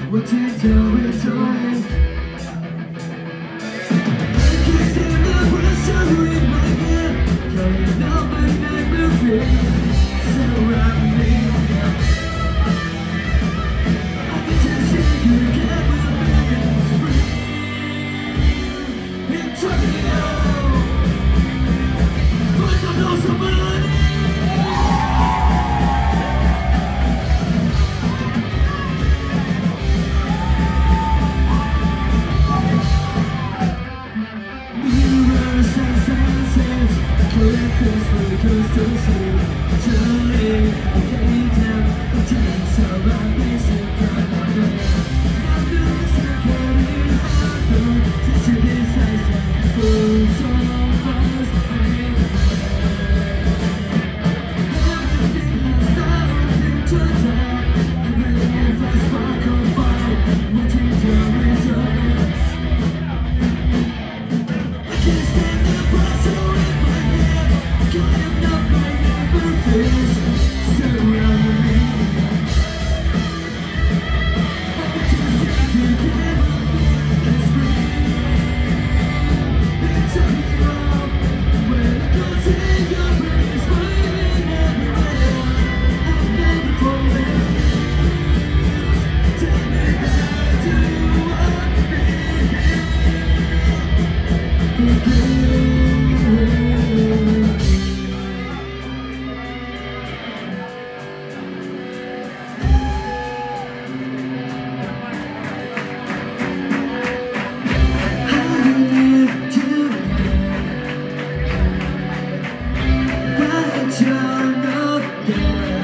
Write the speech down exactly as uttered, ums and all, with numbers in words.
What did you return? I can see the pressure in my head, carrying out my nightmare surround me. I can just see you again with a million free. It's turning out, but I know somebody. Collectors for the coast of sea, Julie, I hate him, I didn't survive this in front of me. Now this is getting harder, such a decisive fool, so fast, everything has started into time, everything has spark on fire, what did you return? I can't stand the pressure in my head, killing up my neighbor face, surrounding me. I can just see you give up and scream. It's a hero when it goes in your brain, screaming everywhere. I've never fallen. Tell me how do you want me again? You're not there.